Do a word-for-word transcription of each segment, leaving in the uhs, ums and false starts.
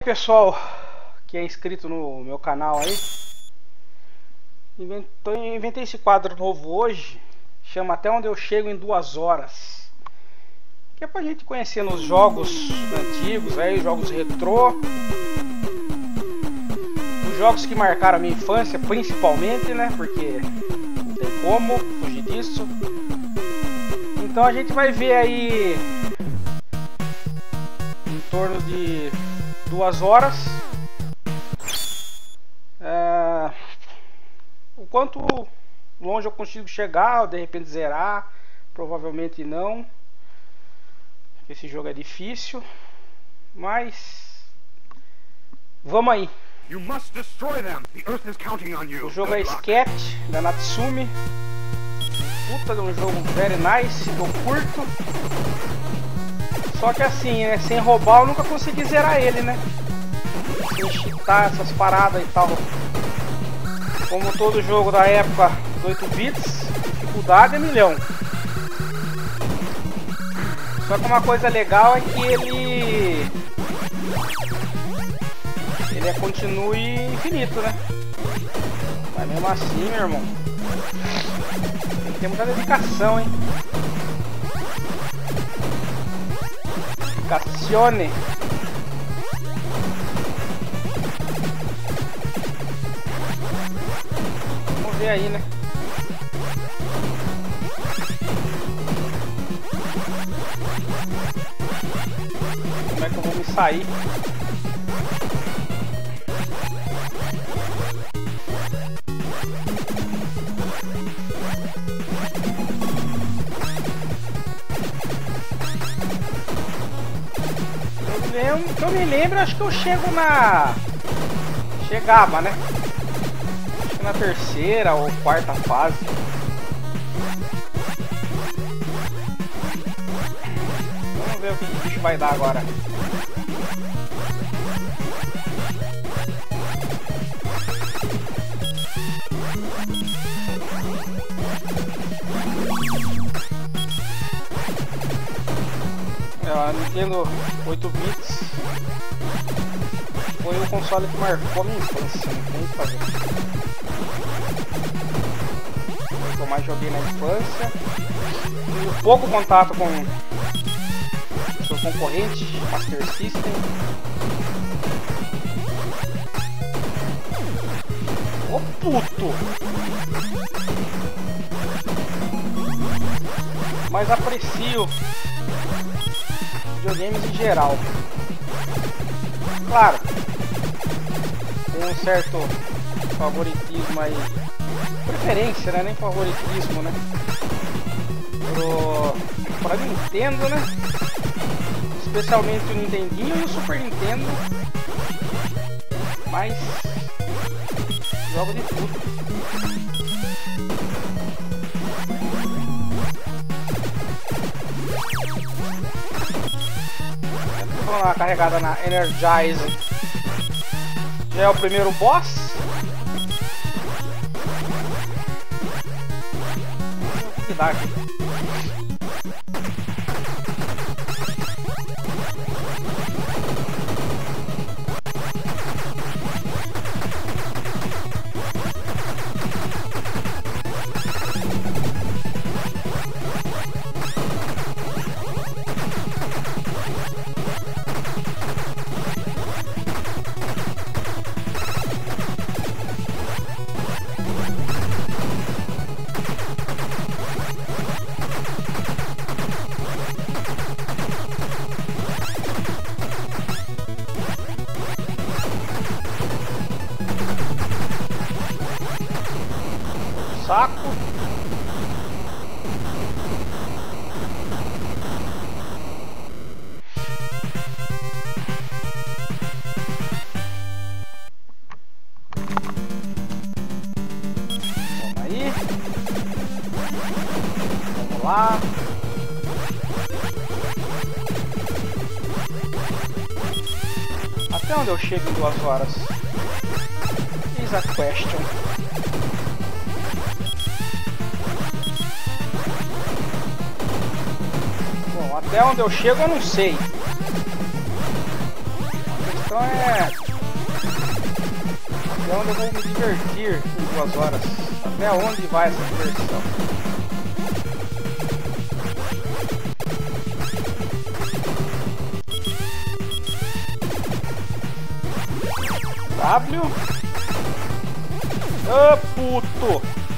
Pessoal que é inscrito no meu canal aí, inventei, inventei esse quadro novo hoje, chama Até Onde Eu Chego em Duas Horas, que é pra gente conhecer nos jogos antigos, aí, jogos retrô, os jogos que marcaram a minha infância principalmente, né, porque não tem como fugir disso. Então a gente vai ver aí em torno de duas horas é, o quanto longe eu consigo chegar, ou de repente zerar. Provavelmente não, esse jogo é difícil, mas vamos aí. You must destroy them. The Earth is counting on you. O jogo é Sketch da Natsume, puta de um jogo very nice, eu curto. Só que assim, né, sem roubar eu nunca consegui zerar ele, né? Sem cheatar essas paradas e tal. Como todo jogo da época do oito bits, dificuldade é milhão. Só que uma coisa legal é que ele... Ele é continue infinito, né? Mas mesmo assim, meu irmão, tem que ter muita dedicação, hein? Cassione. Vamos ver aí, né? Como é que eu vou me sair? Que eu me lembro, acho que eu chego na... Chegava, né? Acho que na terceira ou quarta fase. Vamos ver o que o bicho vai dar agora. A Nintendo oito bits foi o console que marcou a minha infância, não tem o que fazer. Foi o que eu mais joguei na infância. Tive pouco contato com o seu concorrente, Master System. Ô puto! Mas aprecio videogames em geral. Claro, tem um certo favoritismo aí, preferência, né? Nem favoritismo, né? Pro, pra Nintendo, né? Especialmente o Nintendinho e o Super Nintendo. Mas jogo de tudo. Vamos dar uma carregada na Energize. Já é o primeiro boss. O que dá aqui? Saco. Vamos aí. Vamos lá. Até onde eu chego em duas horas? Is a question. Até onde eu chego eu não sei. A diversão é... Até onde eu vou me divertir em duas horas. Até onde vai essa diversão? W. Ô, puto!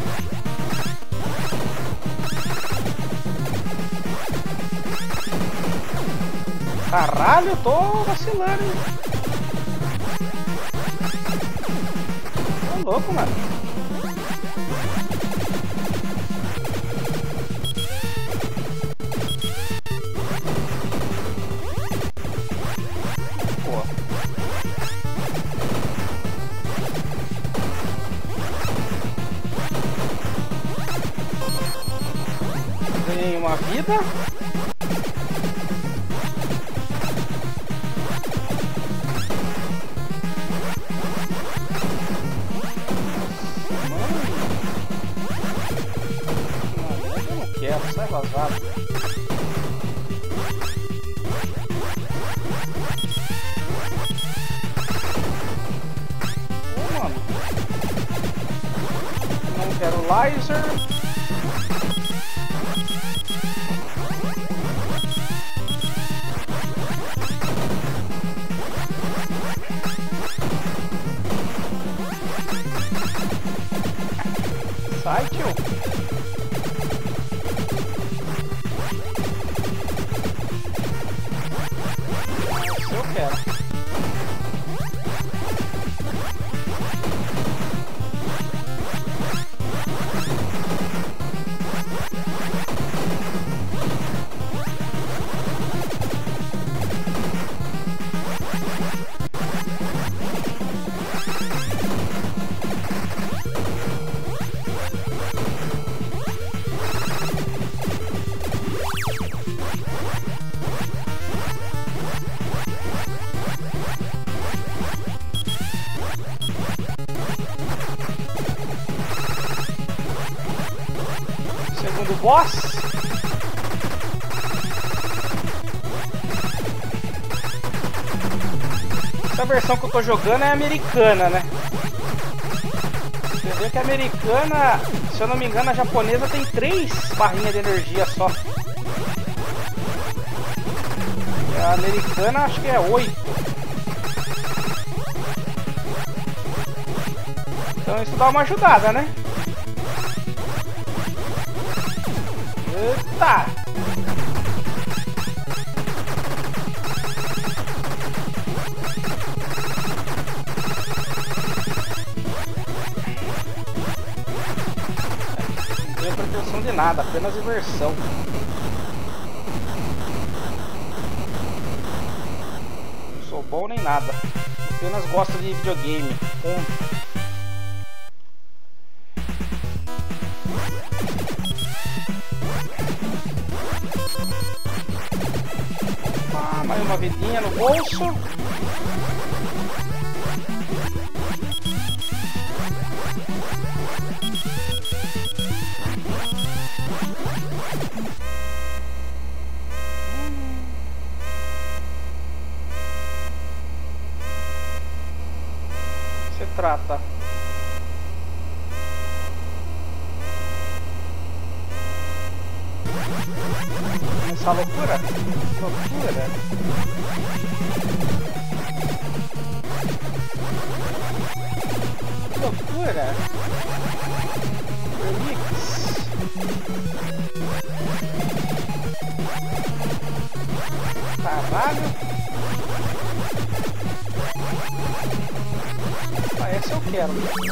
Caralho, eu tô vacilando, hein? Tô louco, mano. Pô. Ganhei uma vida. Sai vazado. Ô, mano. Não quero laser. Sai, tio. Segundo boss. Essa versão que eu tô jogando é americana, né? Você vê que a americana, se eu não me engano, a japonesa tem três barrinhas de energia só. E a americana acho que é oito. Então isso dá uma ajudada, né? Eita! Não tem pretensão de nada, apenas diversão. Não sou bom nem nada. Apenas gosto de videogame. Ponto. Mais uma vidinha no bolso. Se trata. Essa loucura? Loucura? Loucura? Remix. Caralho. Ah, esse eu quero.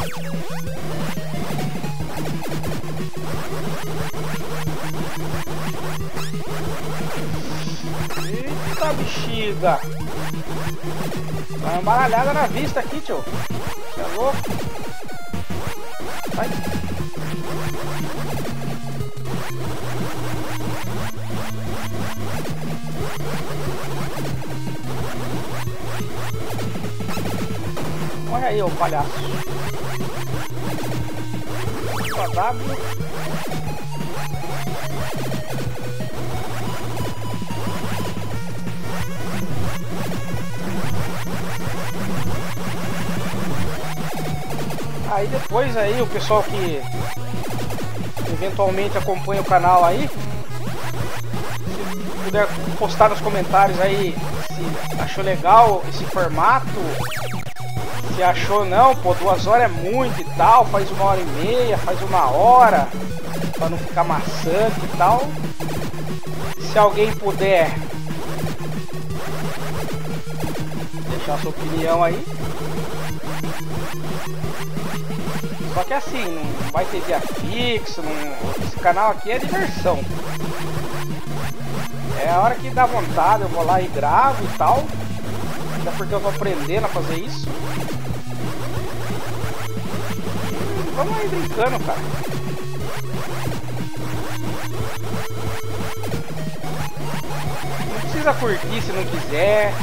Eita bexiga! Tá uma embaralhada na vista aqui, tio. Você é louco? Vai! Olha aí, ô palhaço. Só W. Aí depois aí o pessoal que eventualmente acompanha o canal aí, se puder postar nos comentários aí se achou legal esse formato, se achou não, pô, duas horas é muito e tal, faz uma hora e meia, faz uma hora, pra não ficar maçante e tal. Se alguém puder deixar a sua opinião aí. Só que assim, não vai ter dia fixo, não... esse canal aqui é diversão. É a hora que dá vontade, eu vou lá e gravo e tal. Até porque eu tô aprendendo a fazer isso. E vamos aí brincando, cara. Não precisa curtir se não quiser.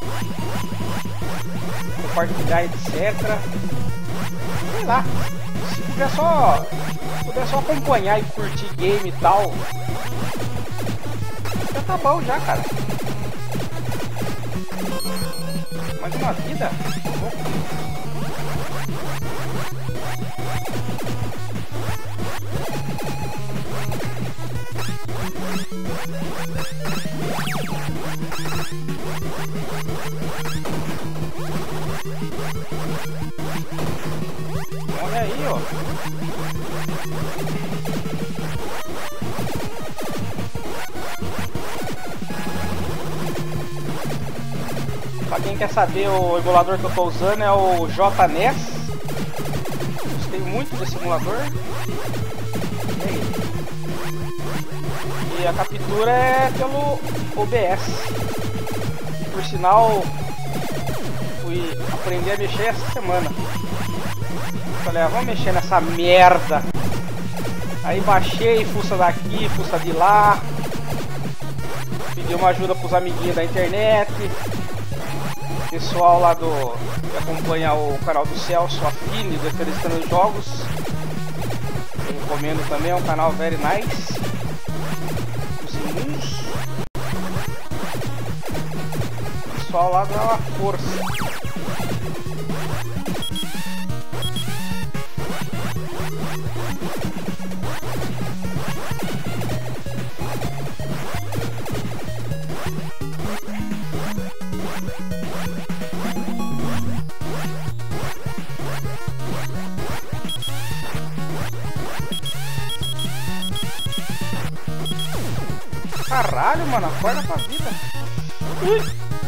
Compartilhar, etcétera. Sei lá. Se puder só, puder só acompanhar e curtir game e tal, já tá bom já, cara. Mais uma vida. Olha aí, ó. Pra quem quer saber, o emulador que eu tô usando é o J N E S. Gostei muito desse emulador. E aí? E a captura é pelo O B S. Por sinal, fui aprender a mexer essa semana. Falei, ah, vamos mexer nessa merda. Aí baixei, fuça daqui, fuça de lá. Pedi uma ajuda pros amiguinhos da internet. Pessoal lá do que acompanha o canal do Celso Affini, do Acreditando nos Jogos. Eu recomendo também, é um canal very nice. Os imundos. Pessoal lá dá uma força. Caralho, mano, acorda pra vida. Ui.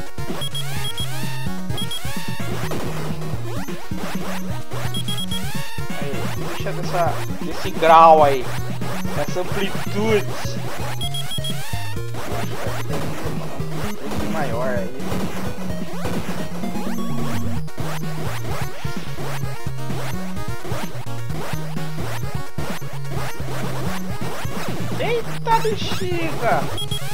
Aí, deixa dessa, desse grau aí, essa amplitude. Acho que aqui tem um pouquinho maior aí. Eita bexiga!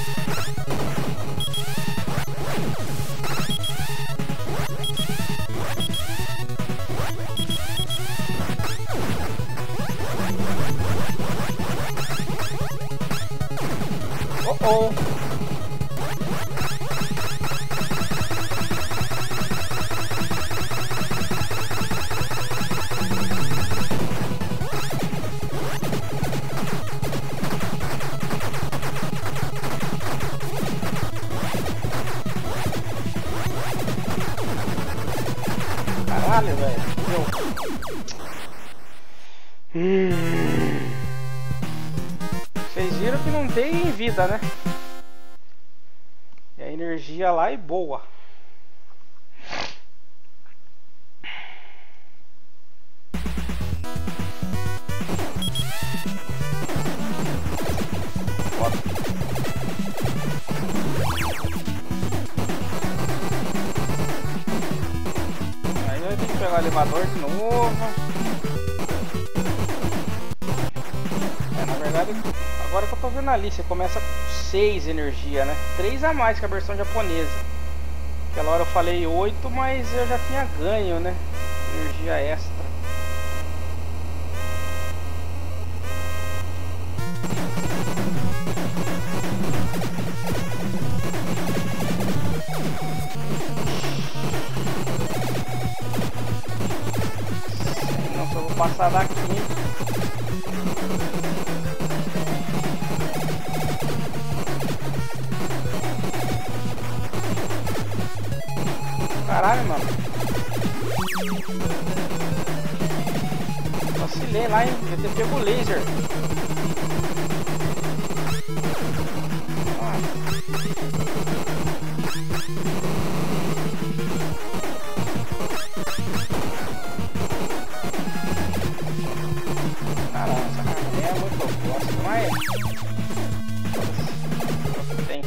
Oh oh! Caralho, velho. Hum. Vocês viram que não tem vida, né? E a energia lá é boa. Aí eu tenho que pegar o elevador de novo. É, na verdade, agora que eu tô vendo ali, você começa com seis energia, né? três a mais que a versão japonesa. Aquela hora eu falei oito, mas eu já tinha ganho, né? Energia extra. passar daqui. Caralho, mano. Vacilei lá, hein? Eu ter pego o laser. Ah. Caramba, essa carne é muito bosta, não é? Tem.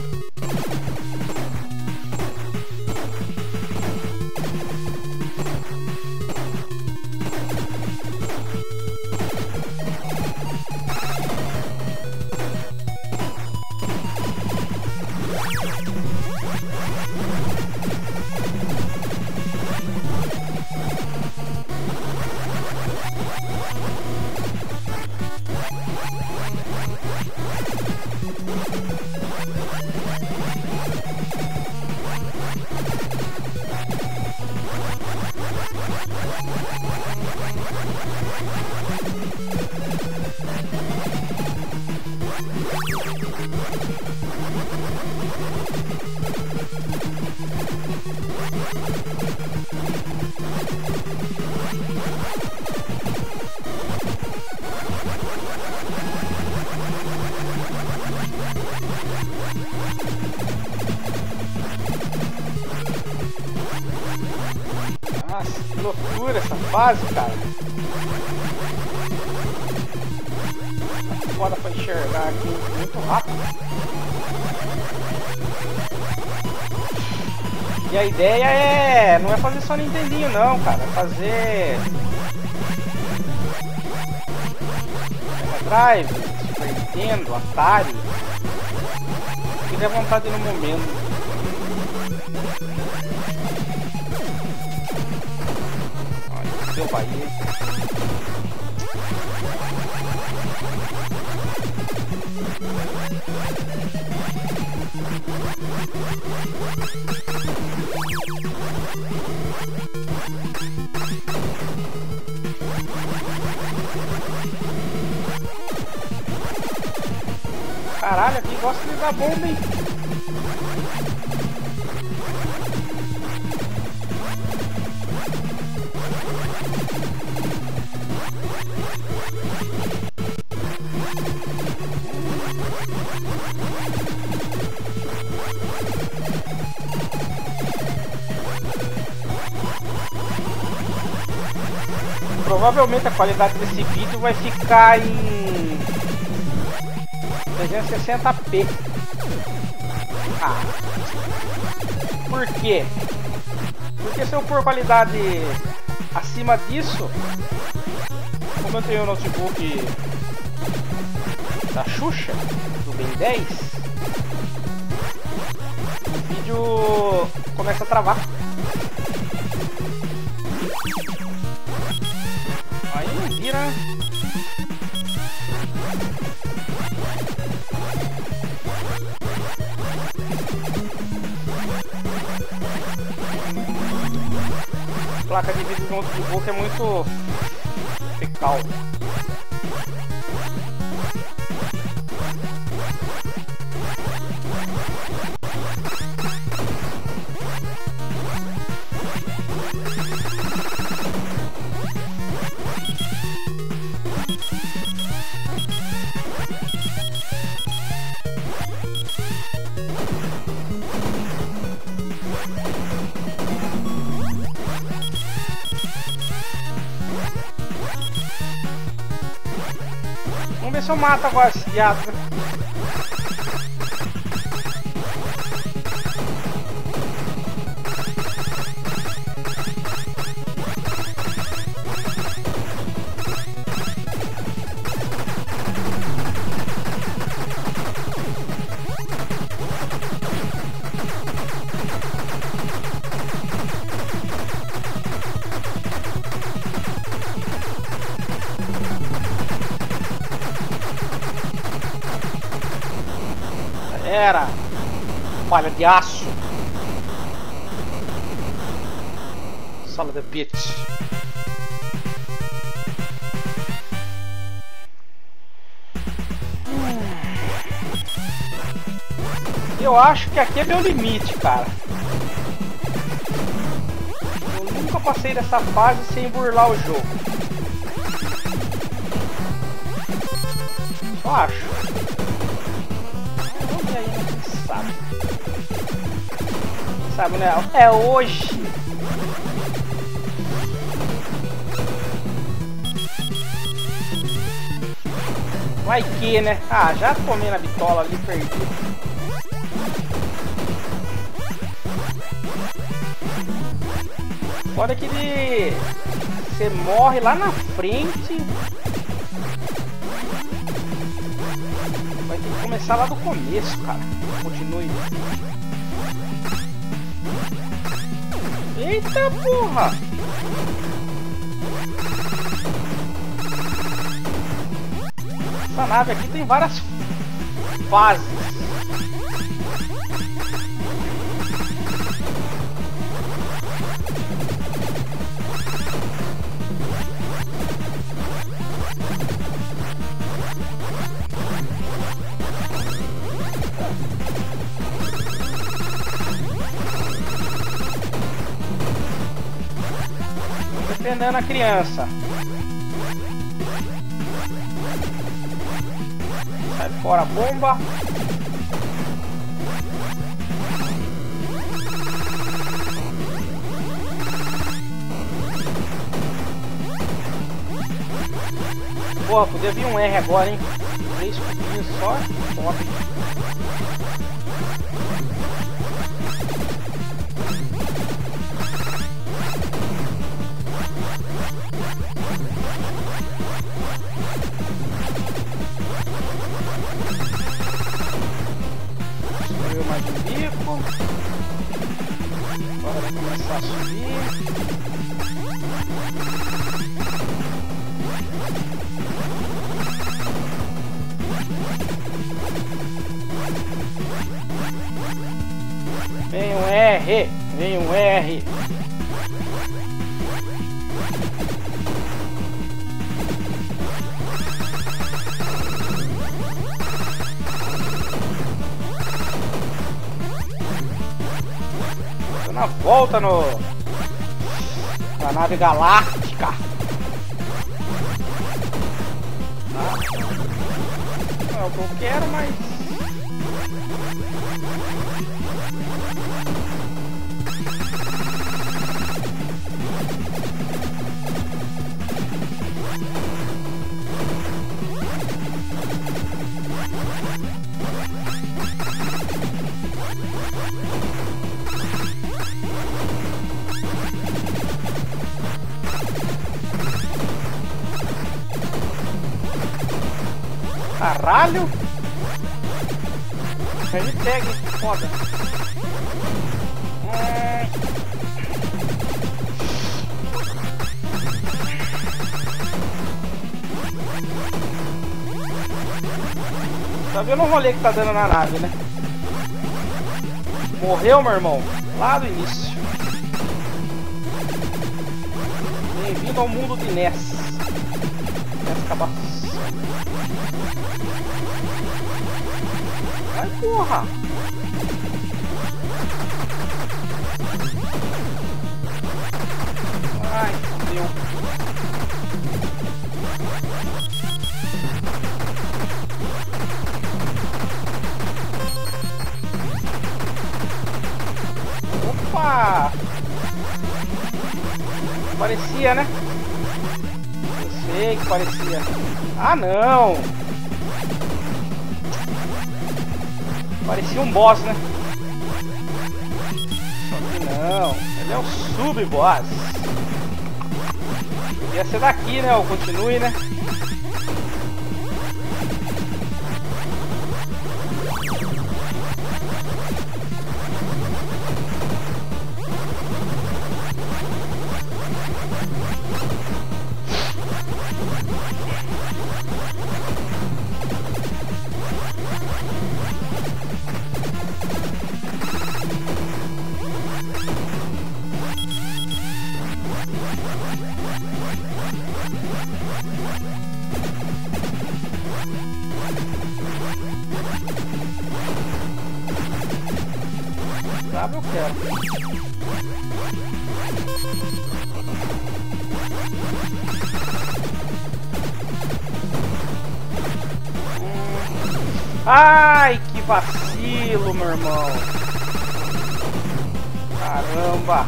Nossa, que loucura essa fase, cara. Tá foda pra enxergar aqui muito rápido. E a ideia é... não é fazer só Nintendinho não, cara. É fazer... Mega Drive, Super Nintendo, Atari. O que der vontade no momento. Deu Bahia. Caralho, aqui gosta de dar bomba, hein? Provavelmente a qualidade desse vídeo vai ficar em trezentos e sessenta p. Ah. Por quê? Porque se eu pôr qualidade acima disso, como eu tenho o notebook da Xuxa, do Ben dez, o vídeo começa a travar. Aí não vira. A placa de vídeo do notebook é muito fecal. Vamos ver se eu mato agora esse viado. Era palha de aço. Sala de bitch. Eu acho que aqui é meu limite, cara. Eu nunca passei dessa fase sem burlar o jogo. Só acho. Vamos ver aí, né? Quem sabe? Quem sabe, né? É hoje. Vai que, né? Ah, já tomei na bitola ali, perdi. Foda que ele... Você morre lá na frente. Vai ter que começar lá do começo, cara. Continue. Eita porra! Essa nave aqui tem várias fases. Defendendo a criança. Sai fora a bomba. Porra, podia vir um R agora, hein? Três cubinhos só. Top. Subiu mais um bico. Agora vai começar a subir. Vem um R, vem um R. Tô na volta no na nave galáctica. Não é o que eu quero, mas caralho! Ele pega, foda. É... Tá vendo o rolê que tá dando na nave, né? Morreu, meu irmão? Lá do início. Bem-vindo ao mundo de Ness. Ness cabaço. Vai, porra! Ai, fodeu. Opa! Parecia, né? Eu sei que parecia. Ah, não! Parecia um boss, né? Só que não. Ele é o sub-boss. Podia ser daqui, né? Ou continue, né? Sabe, eu quero. Ai, que vacilo, meu irmão. Caramba.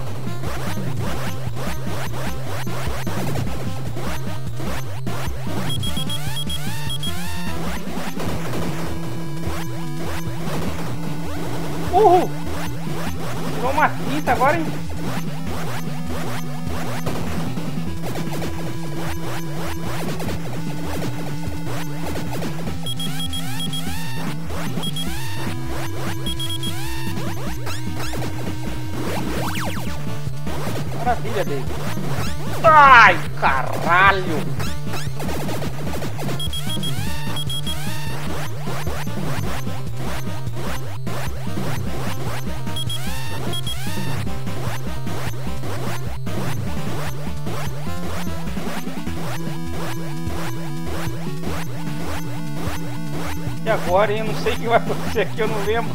Uhul. Tirou uma tinta agora, hein? Maravilha dele. Ai, caralho. E agora, hein? Eu não sei o que vai acontecer aqui, eu não lembro.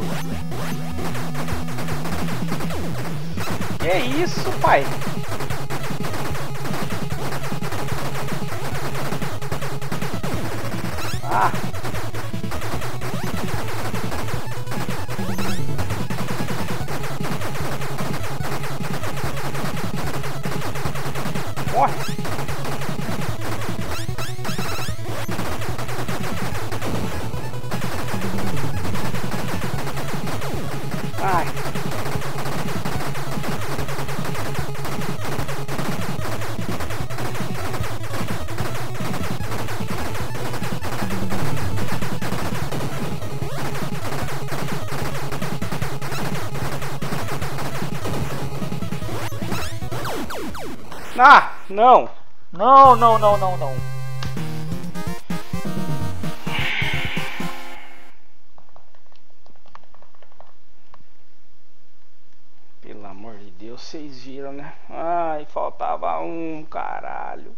Que isso, pai? Ah. Morre. Ai. Ah, não. Não, não, não, não, não. Pelo amor de Deus, vocês viram, né? Ai, faltava um, caralho.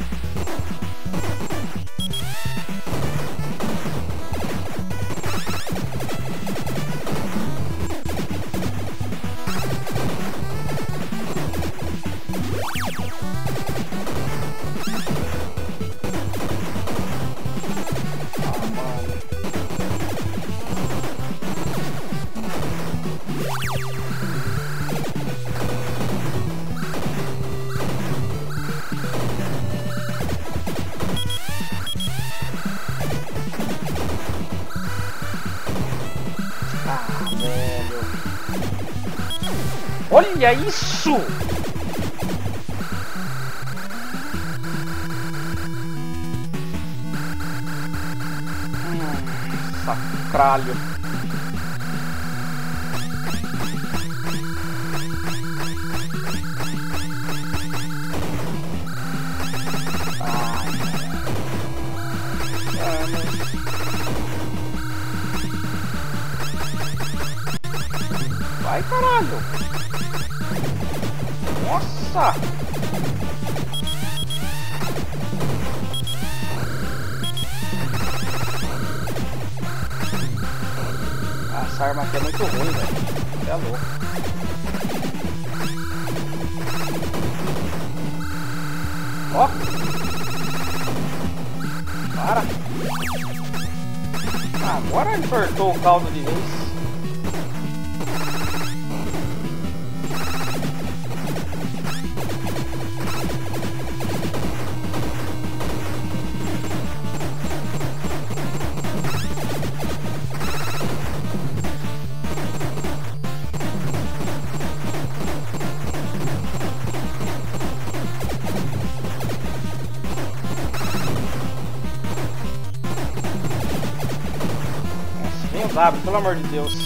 Olha isso! Hum, sacralho. Vai, caralho! Nossa! Essa arma aqui é muito ruim, velho. Você é louco. Ó! Para! Agora entortou o caldo de vez. Vem o W, pelo amor de Deus.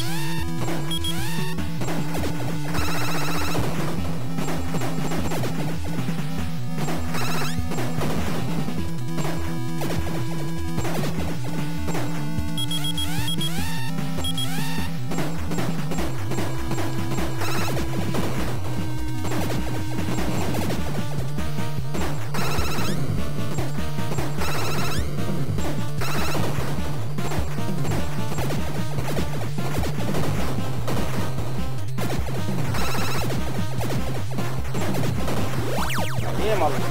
E aí, maluco?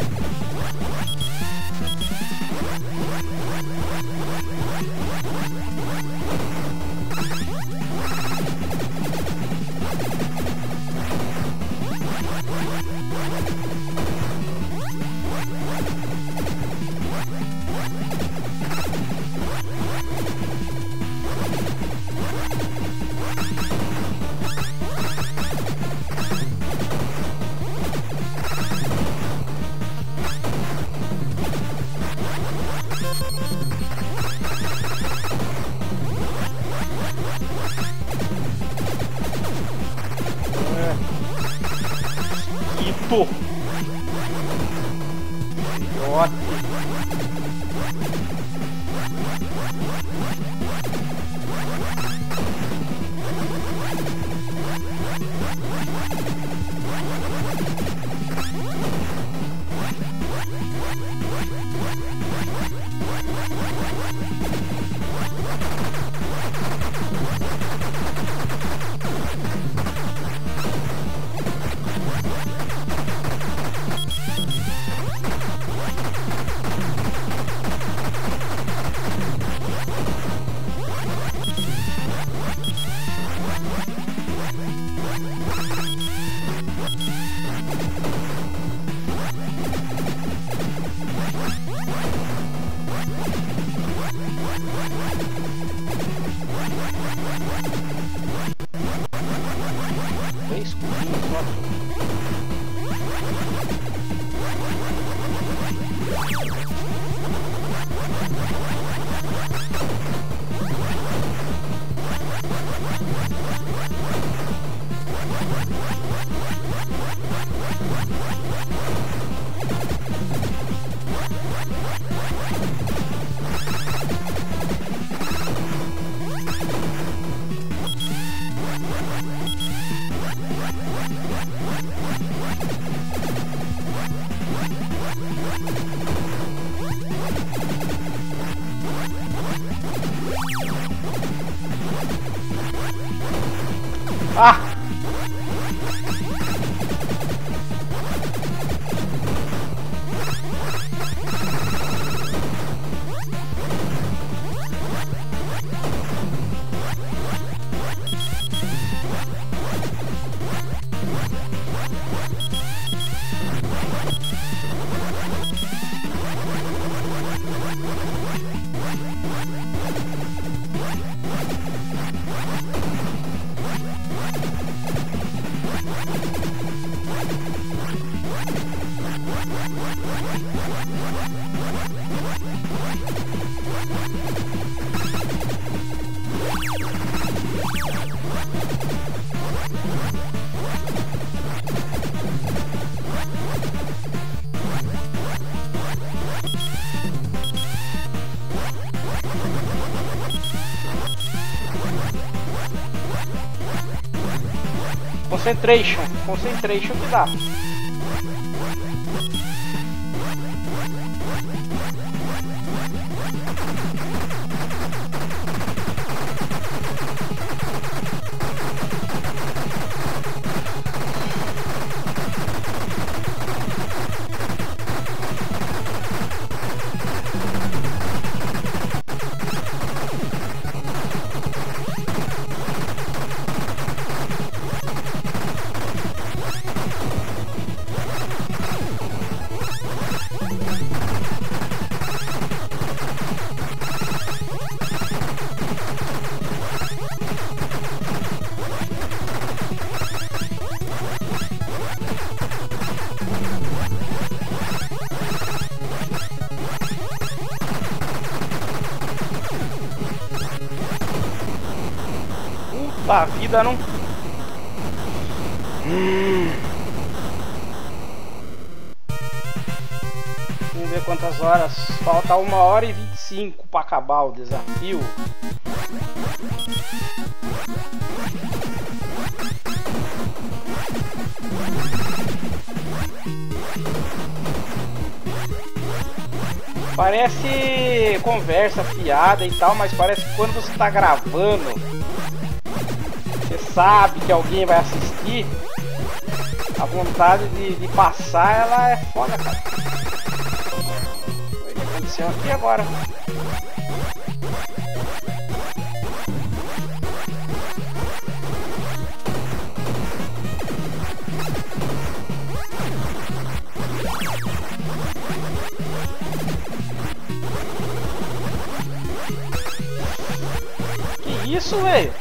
Idiote. Três cubinhos, quatro. Ah! Concentration, concentration que dá. A vida não. Hum. Vamos ver quantas horas. Falta uma hora e vinte e cinco para acabar o desafio. Parece conversa fiada e tal, mas parece que quando você tá gravando, sabe que alguém vai assistir, A vontade de, de passar, ela é foda, cara. O que aconteceu aqui agora? Que isso, velho?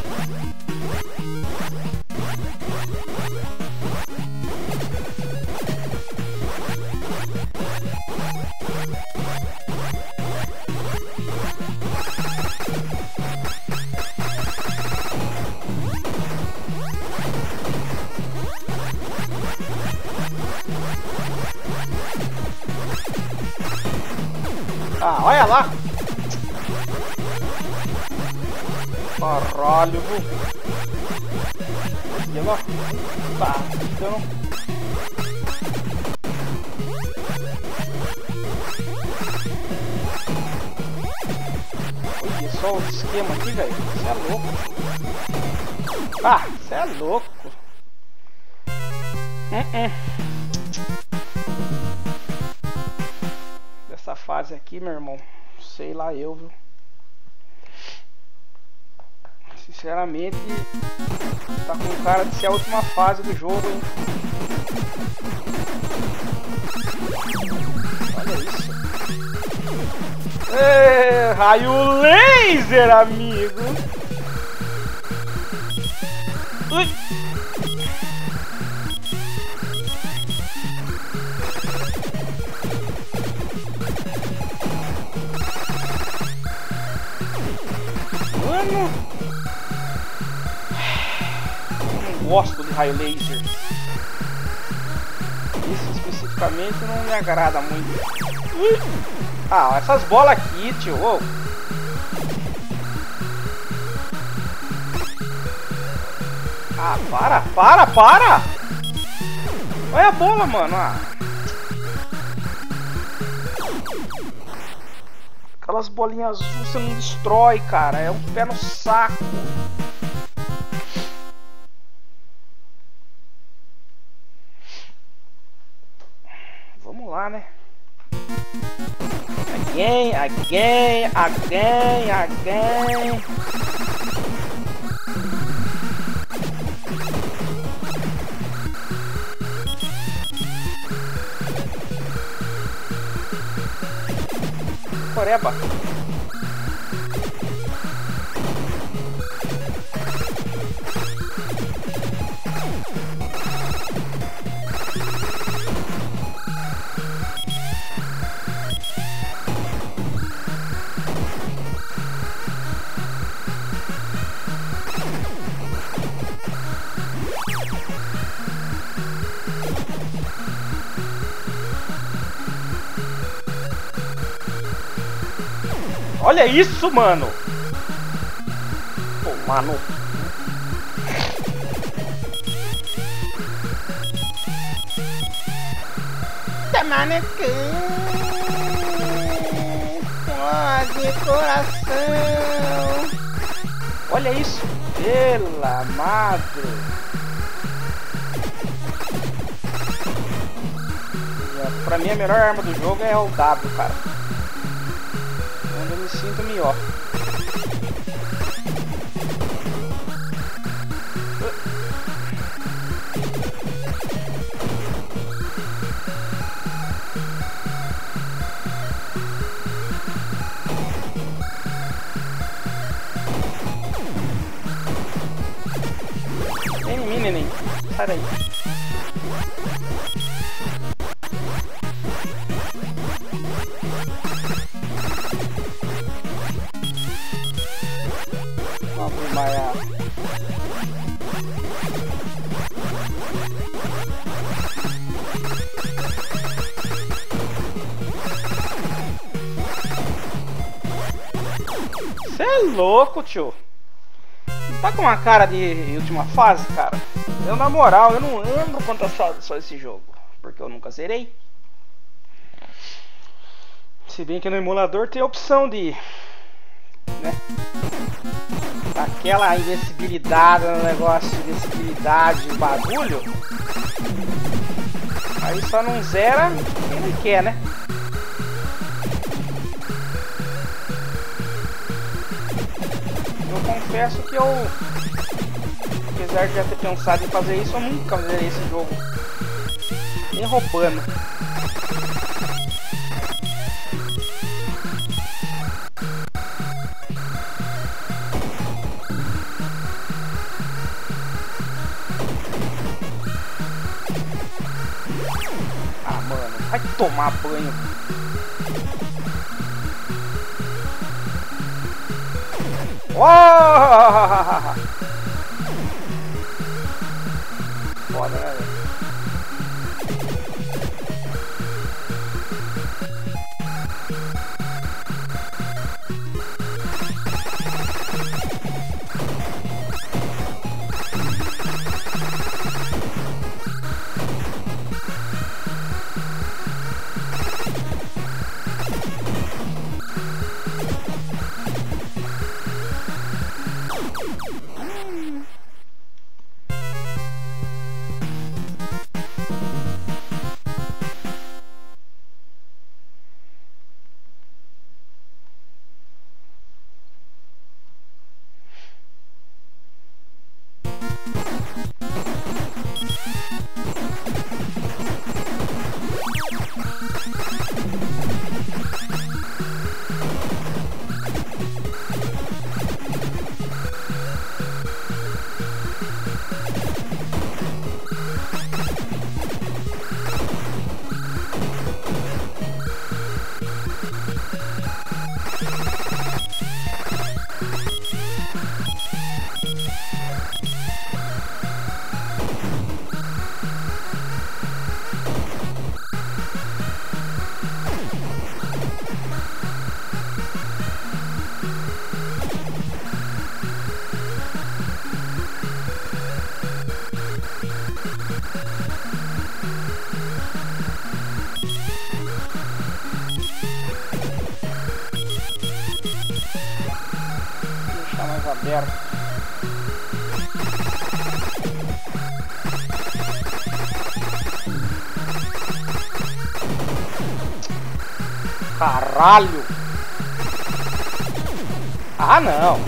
Ah, olha lá! Caralho, viu? Aqui, ó. Tá, então... Olha só o esquema aqui, velho. Você é louco. Ah, você é louco. Uh -uh. Dessa fase aqui, meu irmão. Sei lá eu, viu? Sinceramente, tá com cara de ser a última fase do jogo, hein? Olha isso. É, raio laser, amigo. Ui. Mano, gosto de raio laser. Isso especificamente não me agrada muito. Ui. Ah, essas bolas aqui, tio. Oh. Ah, para, para, para! Olha a bola, mano. Ah. Aquelas bolinhas azuis você não destrói, cara. É um pé no saco. Vamos lá, né? Again, again, again, again. Coreba. Olha isso, mano! Pô, mano. Toma no cu. De coração. Olha isso. Pela madre. Pra mim a melhor arma do jogo é o W, cara. Eu me sinto melhor. Vem em mim, neném. Sai daí. Vamos maiar. Você é louco, tio. Não tá com uma cara de última fase, cara? Eu, na moral, eu não lembro quantas fases só esse jogo, porque eu nunca zerei. Se bem que no emulador tem a opção de né? Aquela invencibilidade no negócio, invencibilidade, o bagulho. Aí só não zera quem não quer, né? Eu confesso que eu, apesar de já ter pensado em fazer isso, eu nunca zerei esse jogo. Nem roubando. Ah, mano, vai tomar banho. Uau! Foda, né, velho? Mais aberto. Caralho! Ah, não!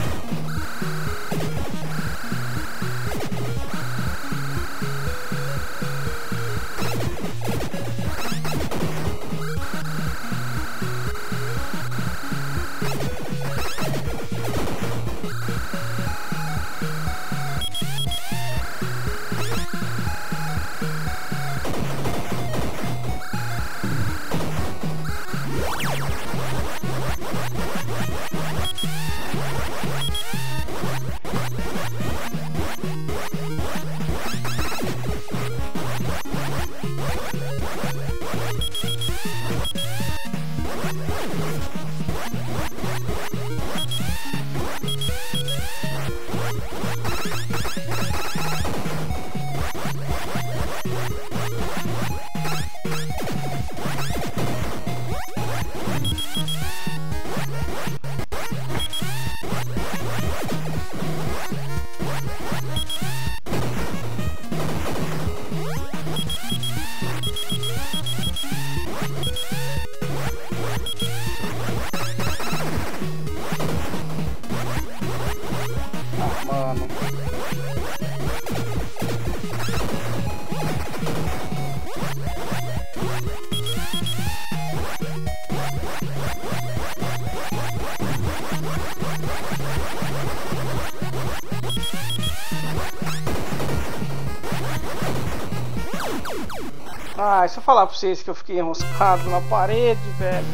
Ah, deixa eu falar pra vocês que eu fiquei enroscado na parede, velho.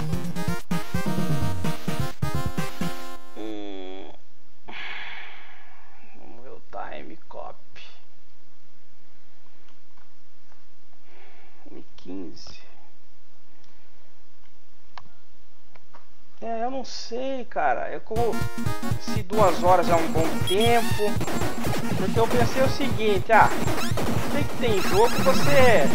Hum. Vamos ver o time copy. um e quinze. É, eu não sei, cara. Eu como se duas horas é um bom tempo. Porque eu pensei o seguinte, ah, sei que tem jogo que você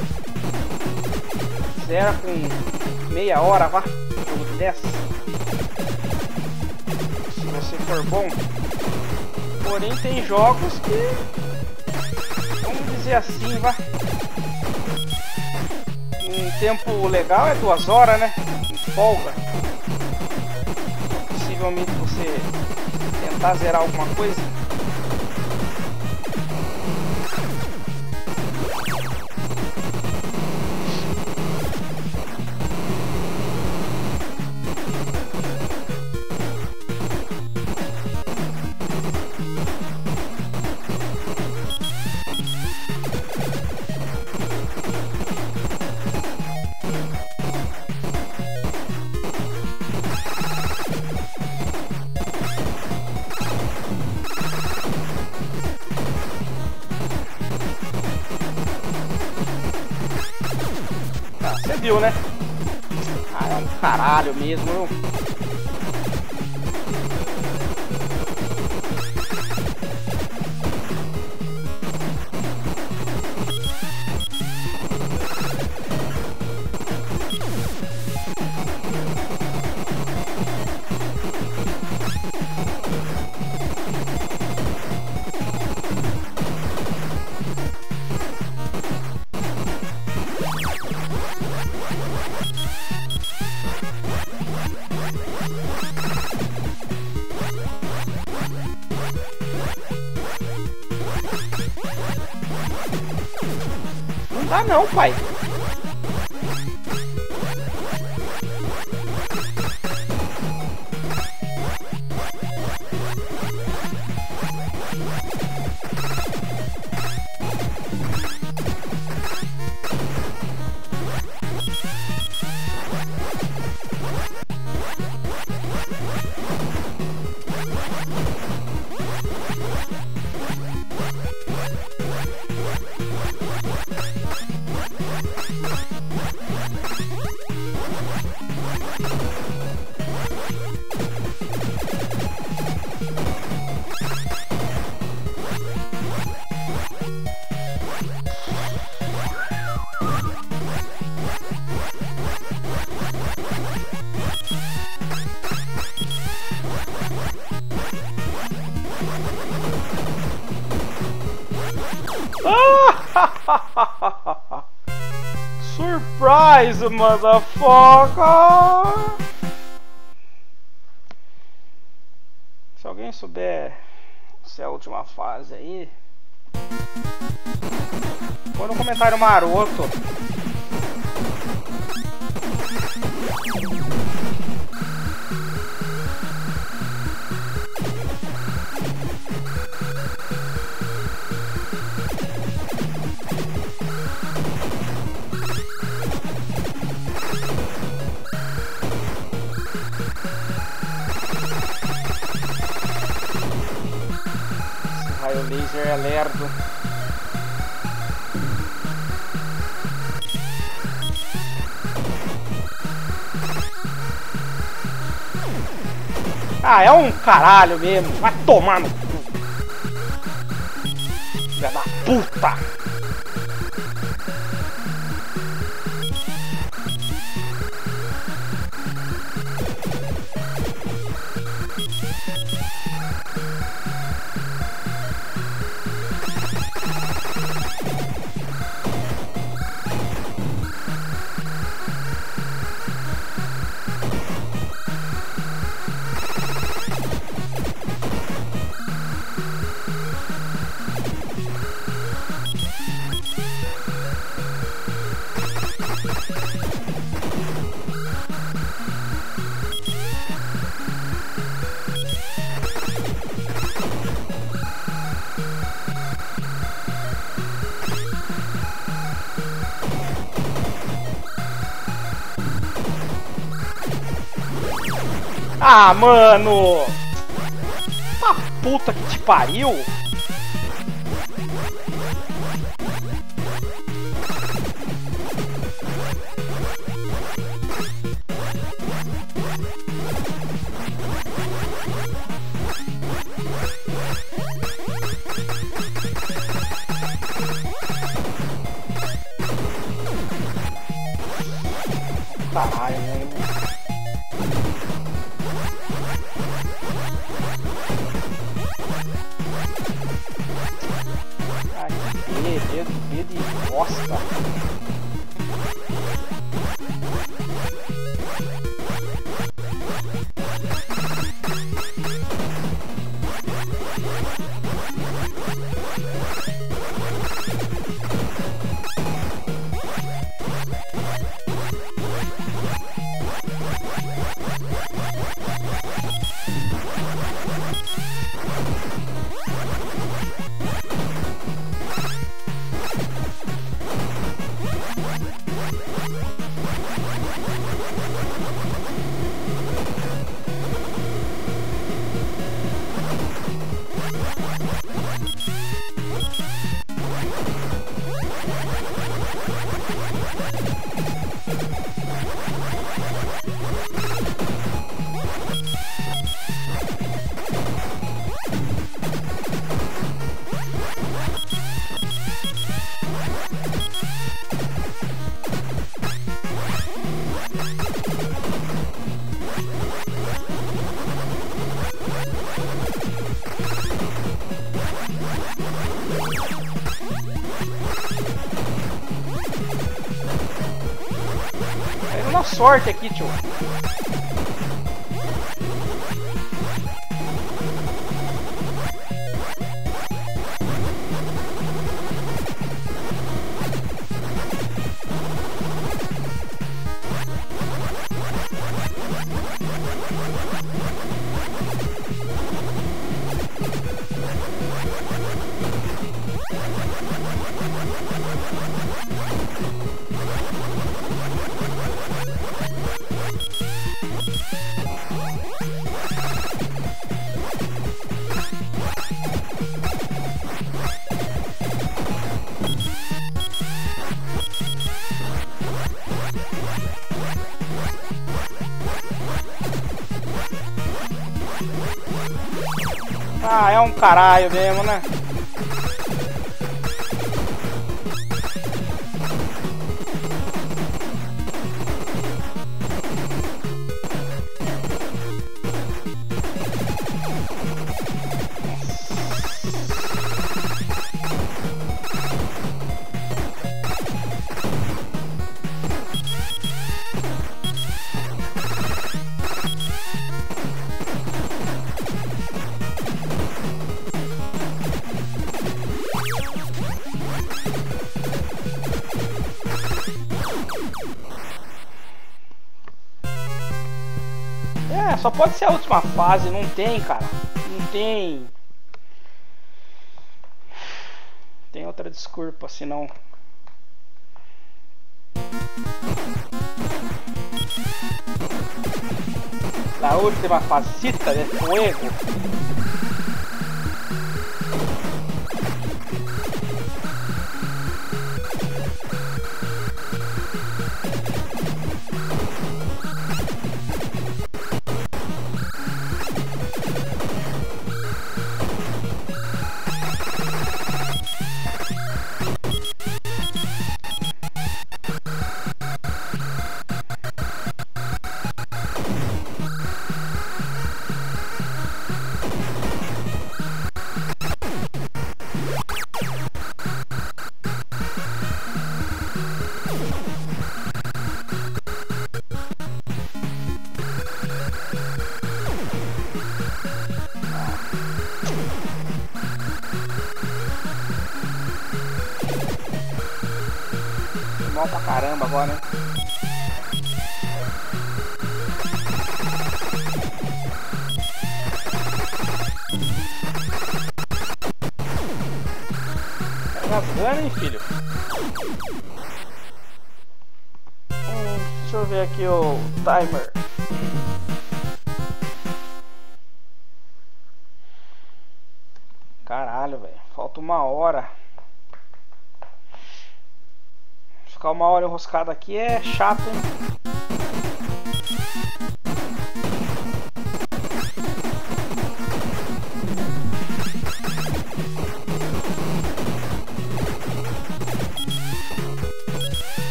zera com meia hora, vá, jogo dessa. você for bom. Porém tem jogos que, vamos dizer assim, vai. Um tempo legal é duas horas, né? Em folga. Possivelmente você tentar zerar alguma coisa. Você viu, né? Ah, é um caralho mesmo, viu? Não dá não, pai. Surprise, motherfucker! Se alguém souber se é a última fase aí, põe no comentário maroto. Raio laser é lerdo. Ah, é um caralho mesmo. Vai tomar no cu. Filha da puta. Ah, mano! Ah, puta que te pariu! Caralho, né? Ai, que B, B, B de bosta. Uma sorte aqui, tio. Ah, é um caralho mesmo, né? É, só pode ser a última fase, não tem, cara. Não tem. Tem outra desculpa, senão. La última facita de fuego. Mal pra caramba agora, né? Tá rasgando, hein, filho? Hum, deixa eu ver aqui o timer. Caralho, velho. Falta uma hora. Ficar uma hora enroscado aqui é chato, hein?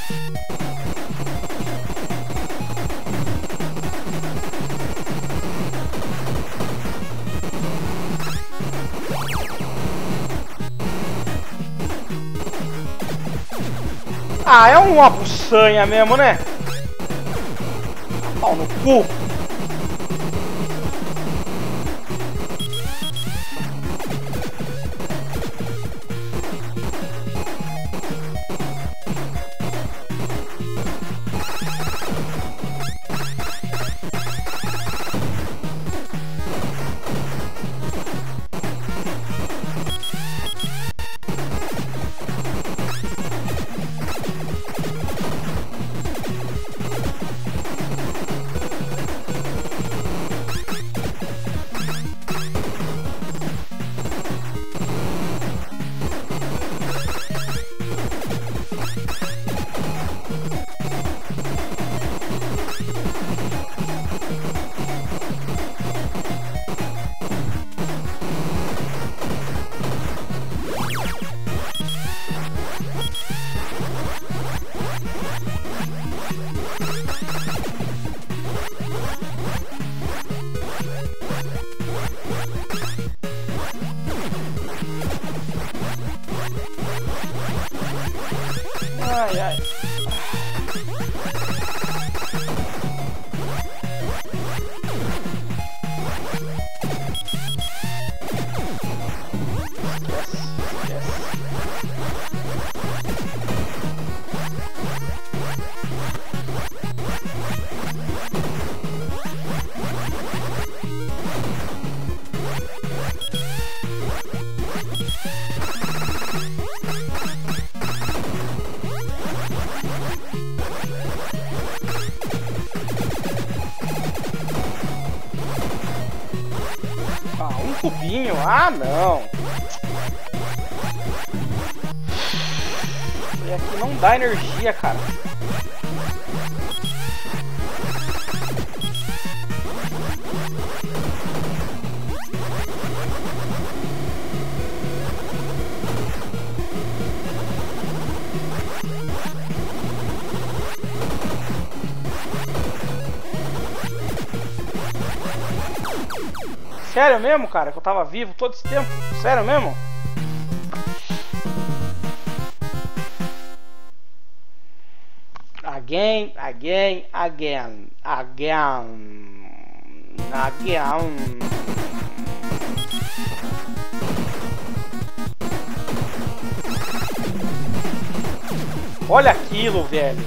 Ah, é uma buçanha mesmo, né? Pau no cu. Ai, ai. Cubinho? Ah, não. E aqui não dá energia, cara. Sério mesmo, cara, que eu tava vivo todo esse tempo? Sério mesmo? Again, again, again, again, again. Olha aquilo, velho.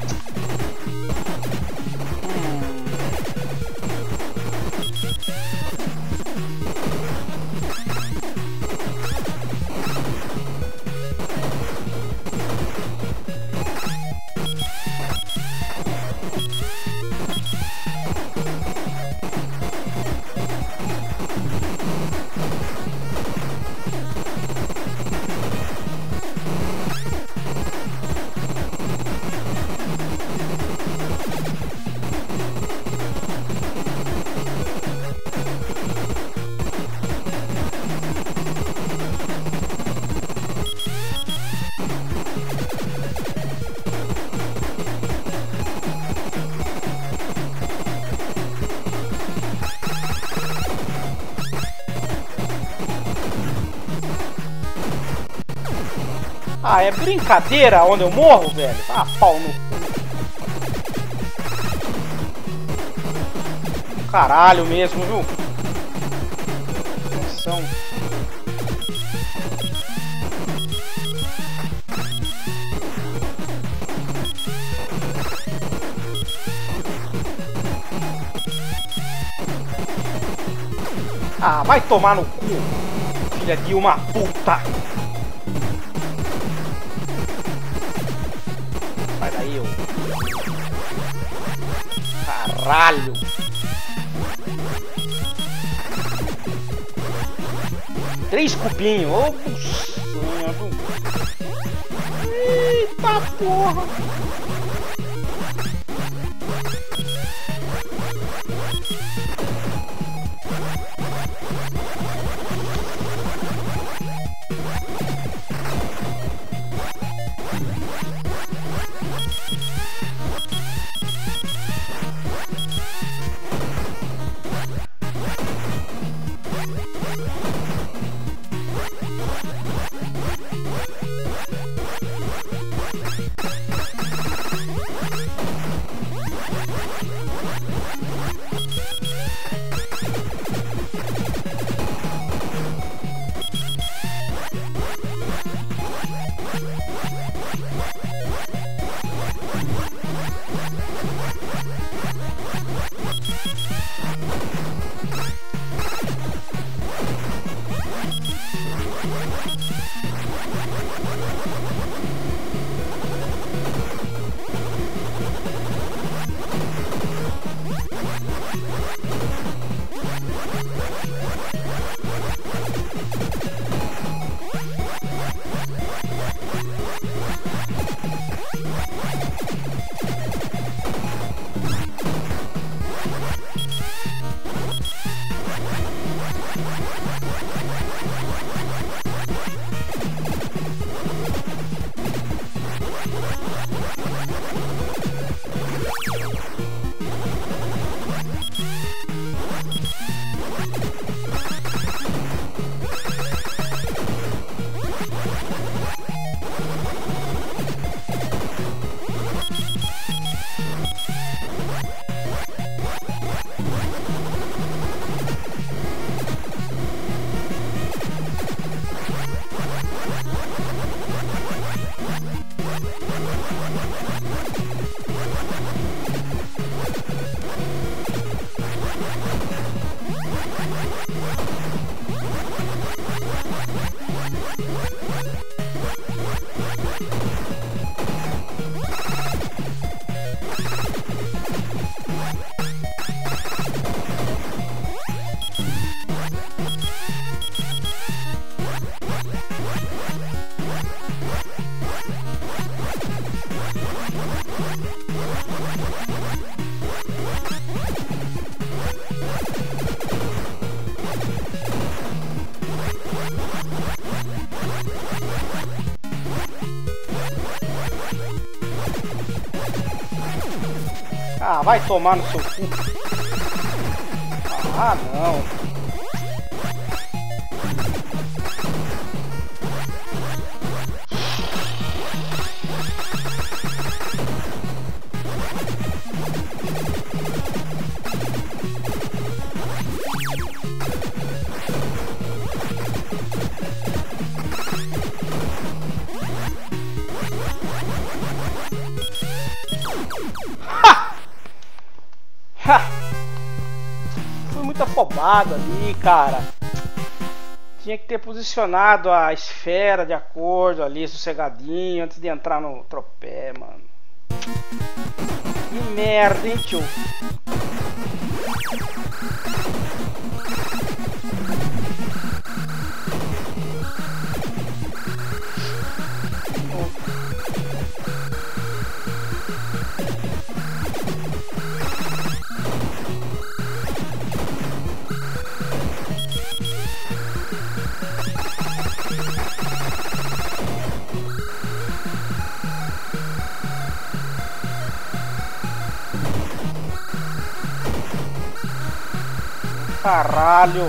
Ah, é brincadeira onde eu morro, velho? Ah, pau no cu. Caralho mesmo, viu? Atenção. Ah, vai tomar no cu, filha de uma puta. Sai daí, ô. Caralho. Três cubinhos, ô buchinha do... Eita porra. Ah, vai tomar no seu cu. Ah, não. Ha! Fui muito afobado ali, cara. Tinha que ter posicionado a esfera de acordo ali, sossegadinho, antes de entrar no tropé, mano. Que merda, hein, tio? Caralho!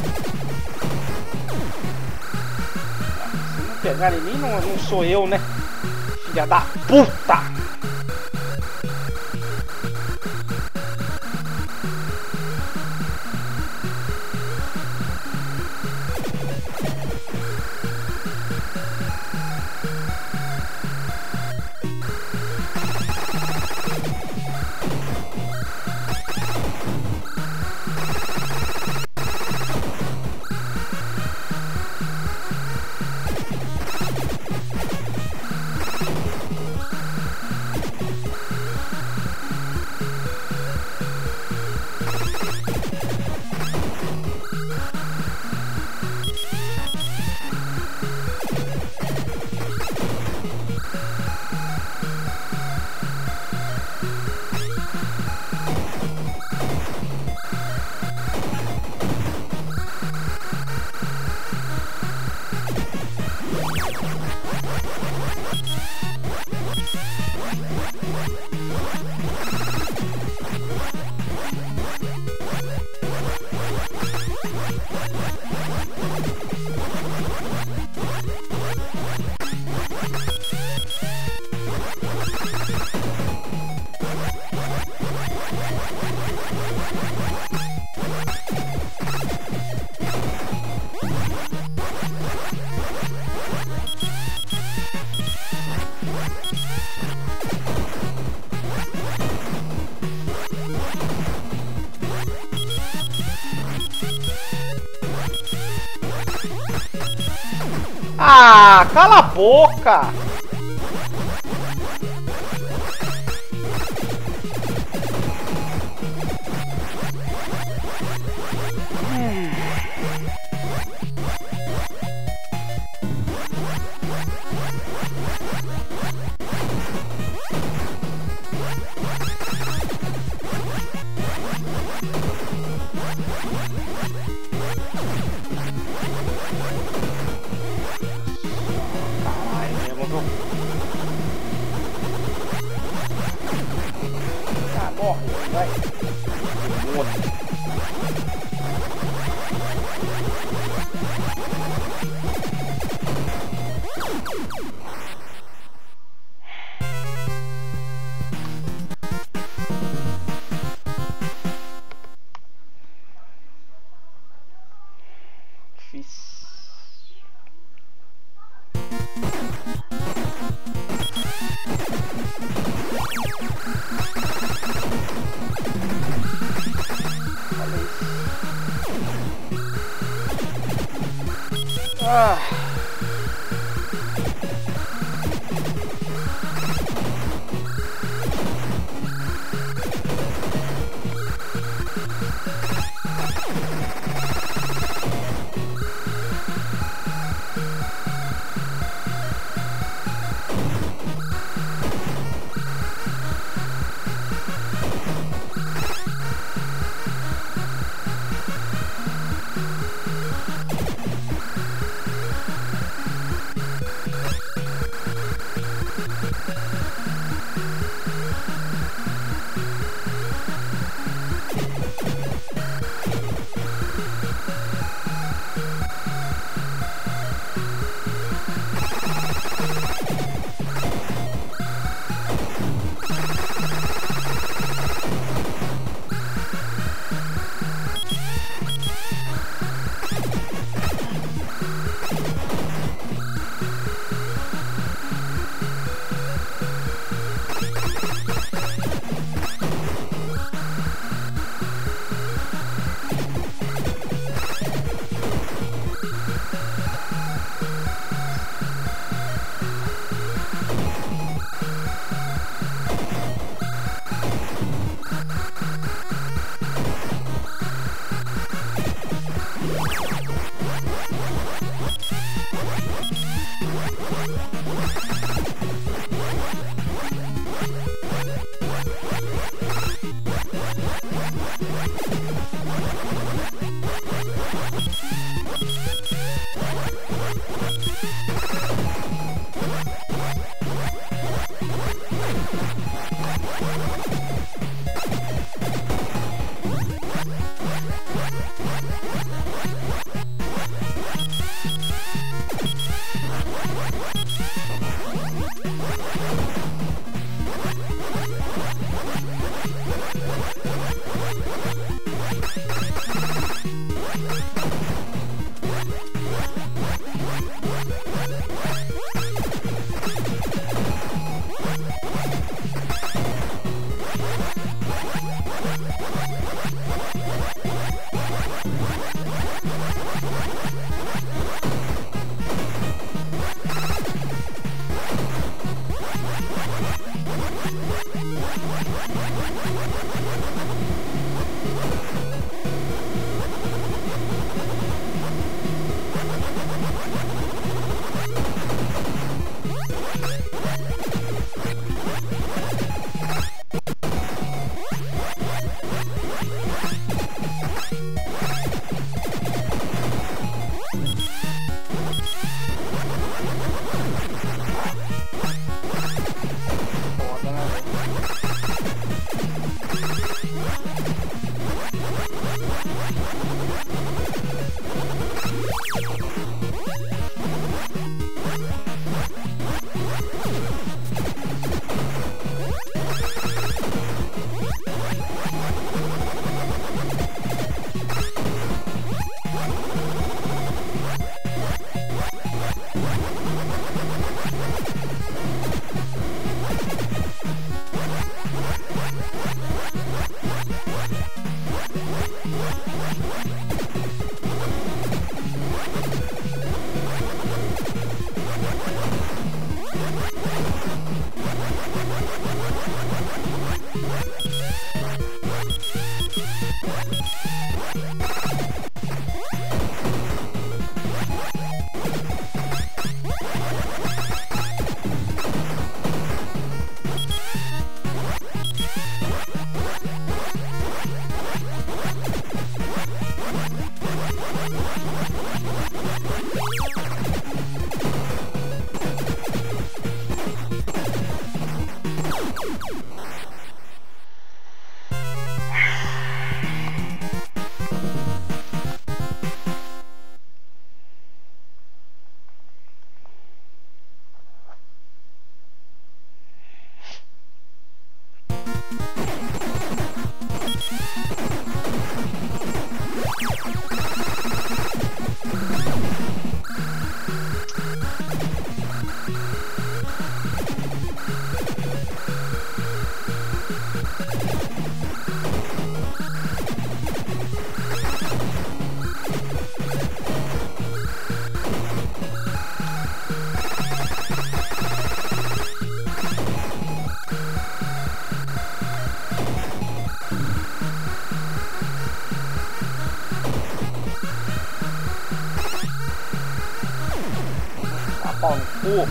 Se não pegar em mim, não, não sou eu, né? Filha da puta! Ah, cala a boca! Ah, morre, vai. Morre. Ah. pau no cu.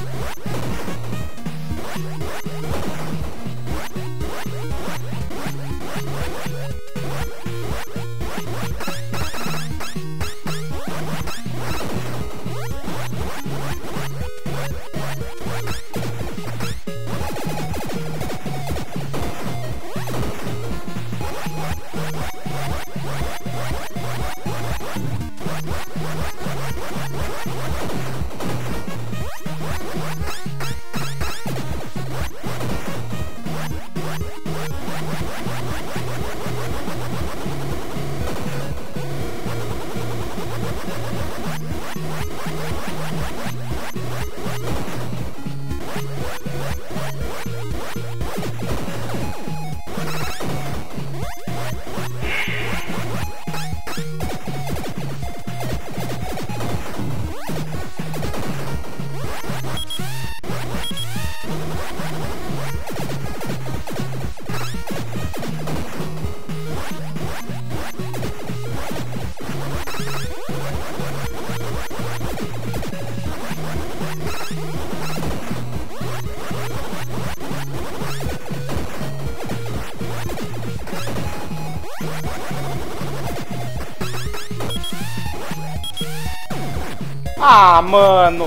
Ah, mano!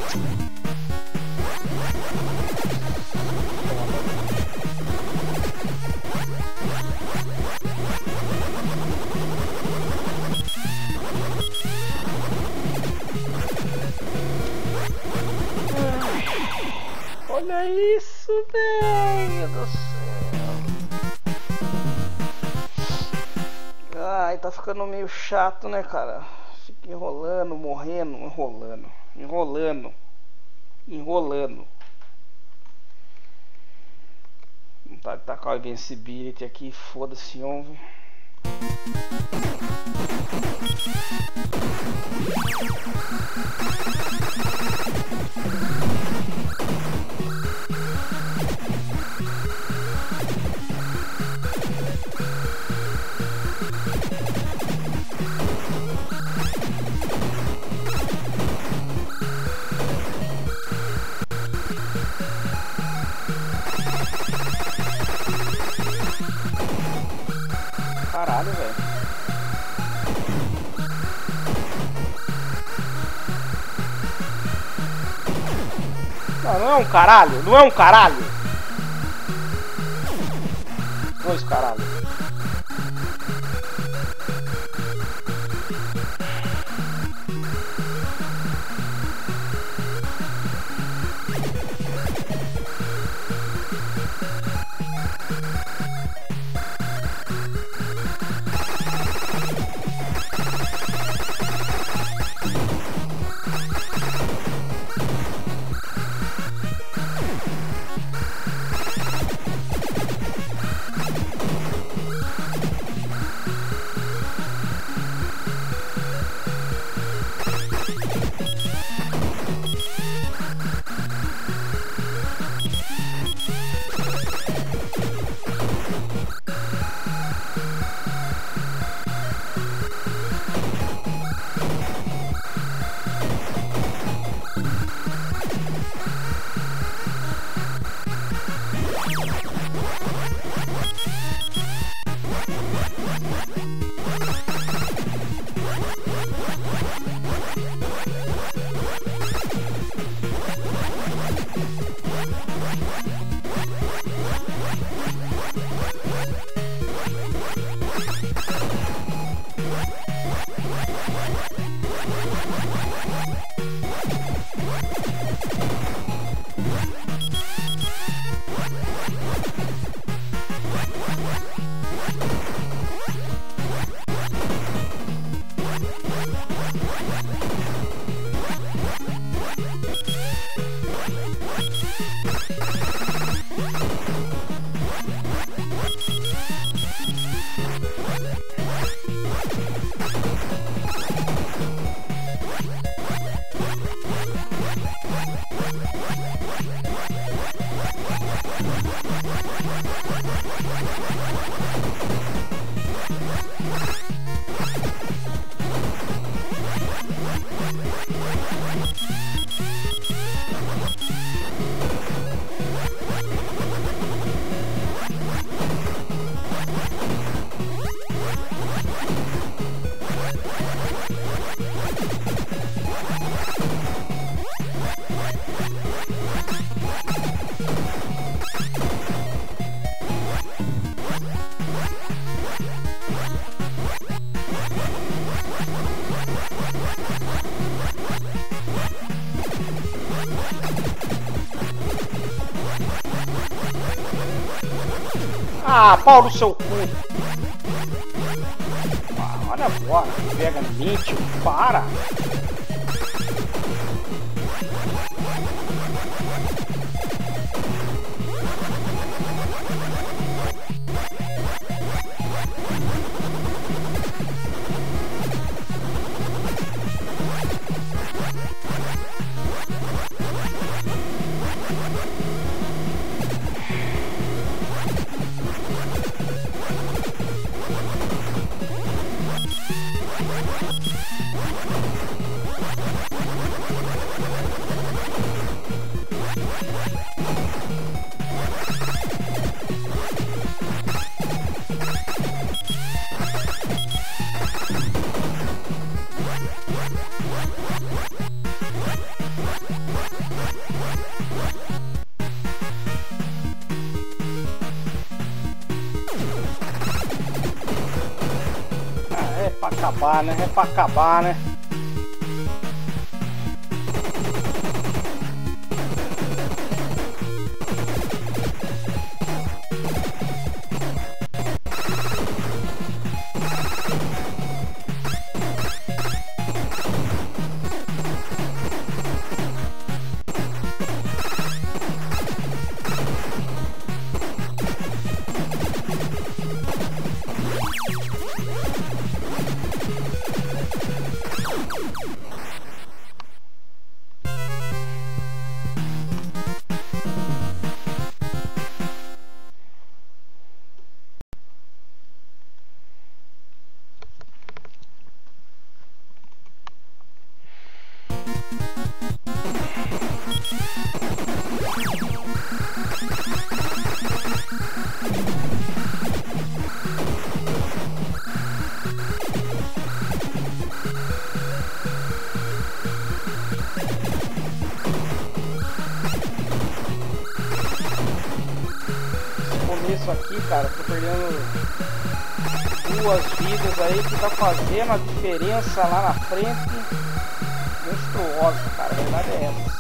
Olha isso, velho do céu! Ai, tá ficando meio chato, né, cara? Fica enrolando, morrendo, enrolando, enrolando, enrolando. Vontade de tacar o Invincibility aqui, foda-se, homem. Caralho, velho. Não, não é um caralho? Não é um caralho? Dois caralho. Ah, pau no seu cu. Ah, olha agora, pega Nietzsche, para. É pra acabar, né? É pra acabar, né? Isso aqui, cara, tô perdendo duas vidas aí que tá fazendo a diferença lá na frente monstruosa, cara, a verdade é essa.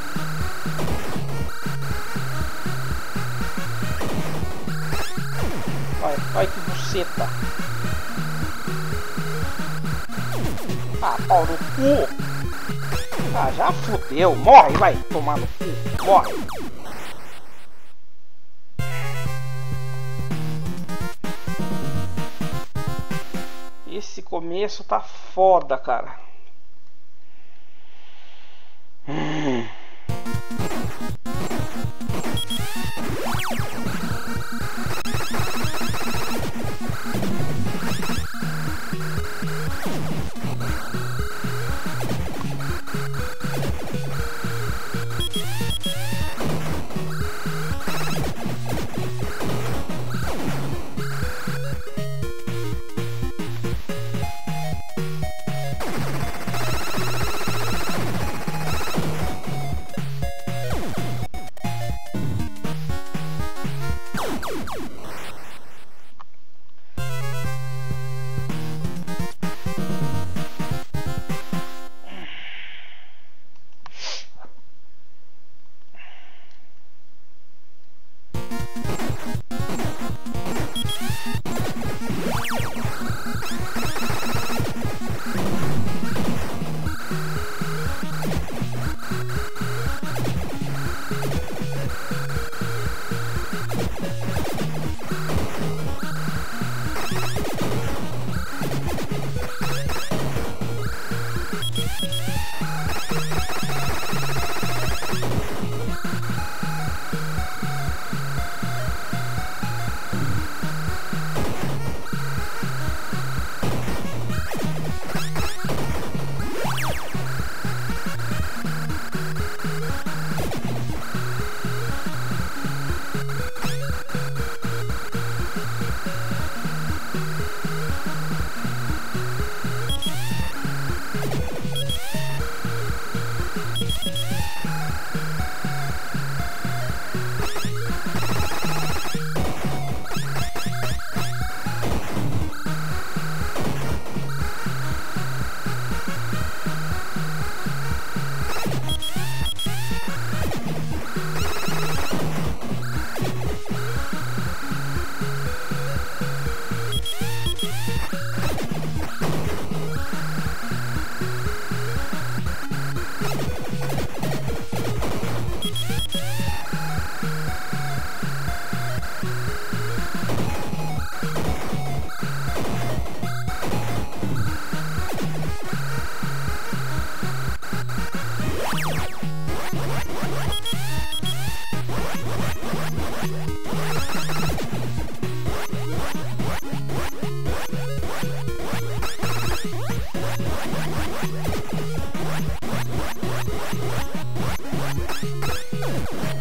Vai, vai que buceta. Ah, pau no cu. Ah, já fudeu, morre, vai tomar no cu, morre. Esse começo tá foda, cara. Hum.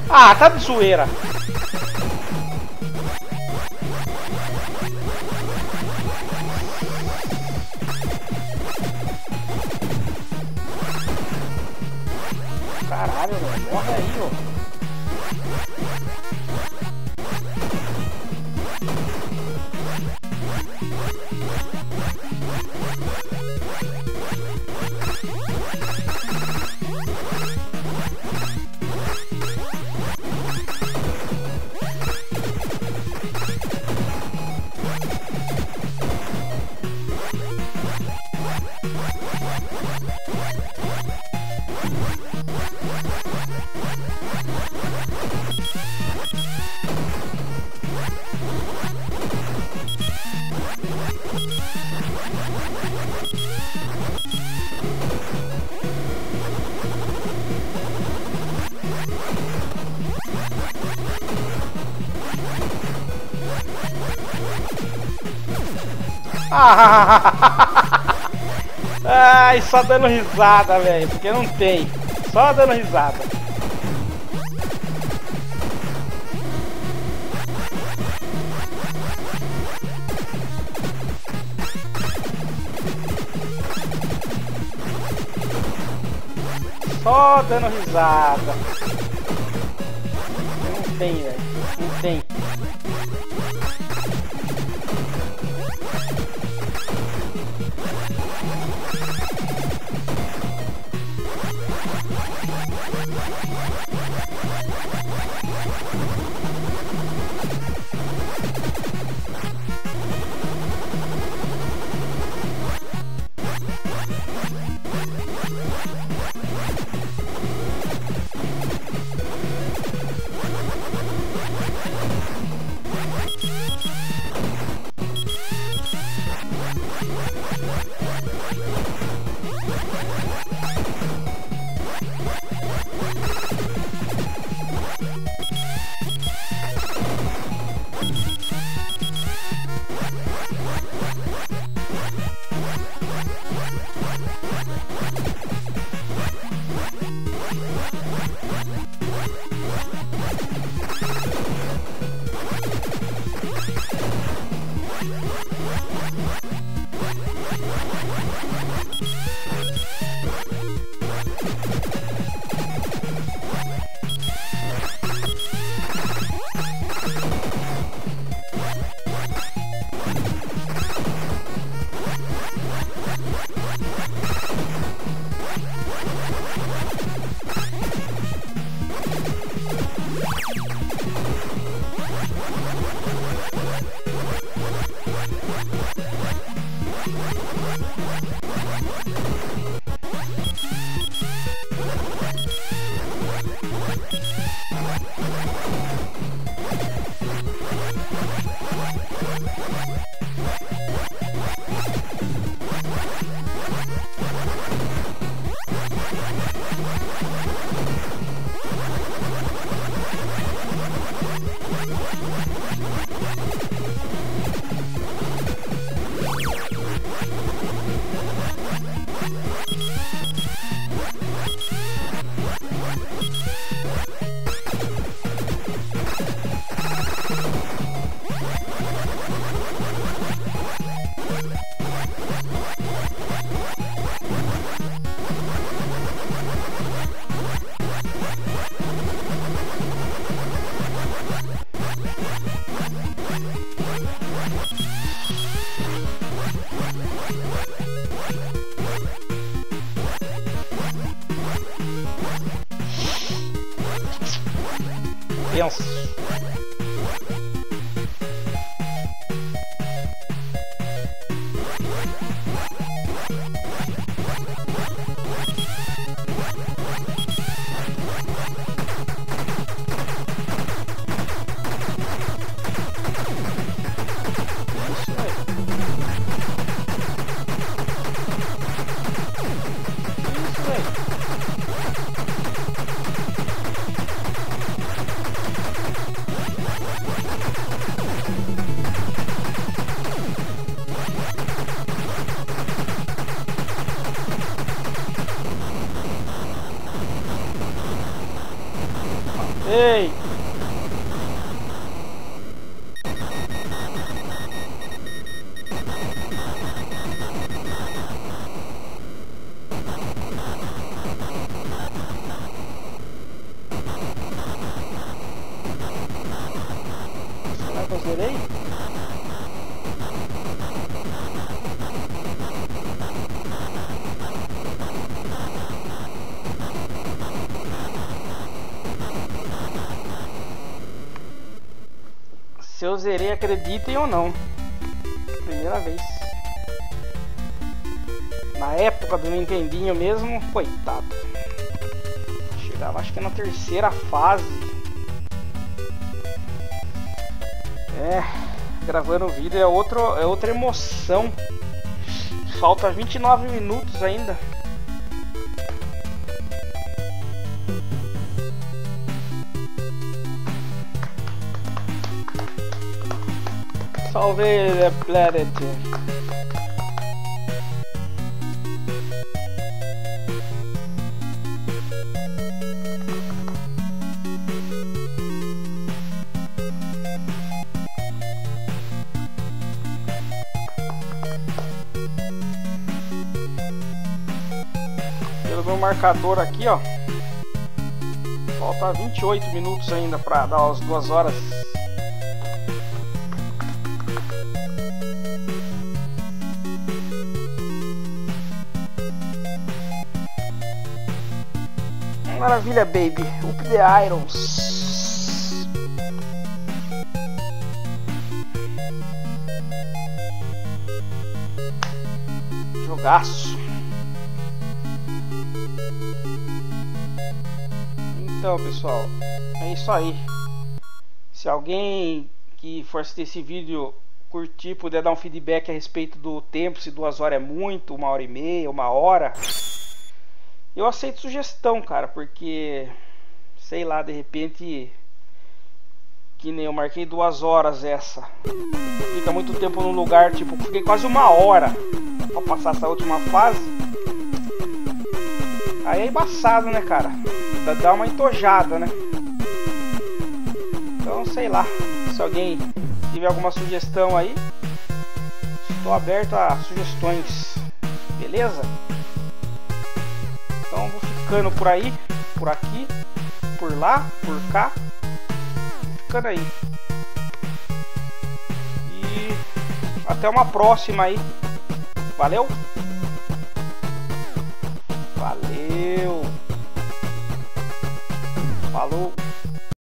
Ah, tá de zoeira. Caralho, velho. Morre aí, ó. Ai, só dando risada, velho, porque não tem. Só dando risada. Só dando risada. Não tem, velho. Não tem. Tenso. Ei! Será que eu zerei? Se eu zerei, acreditem ou não. Primeira vez. Na época do Nintendinho mesmo, coitado. Chegava acho que na terceira fase. É, gravando o vídeo é, outro, é outra emoção. Falta vinte e nove minutos ainda. Salve the planet. Pelo meu marcador aqui, ó, falta vinte e oito minutos ainda para dar as duas horas. Maravilha, baby. Up the irons. Jogaço. Então, pessoal, é isso aí. Se alguém que for assistir esse vídeo curtir, puder dar um feedback a respeito do tempo, se duas horas é muito, uma hora e meia, uma hora, eu aceito sugestão, cara, porque, sei lá, de repente, que nem eu marquei duas horas essa, fica muito tempo num lugar, tipo, fiquei quase uma hora pra passar essa última fase, aí é embaçado, né, cara, dá uma entojada, né, então, sei lá, se alguém tiver alguma sugestão aí, estou aberto a sugestões, beleza? Então vou ficando por aí, por aqui, por lá, por cá, ficando aí. E até uma próxima aí. Valeu? Valeu!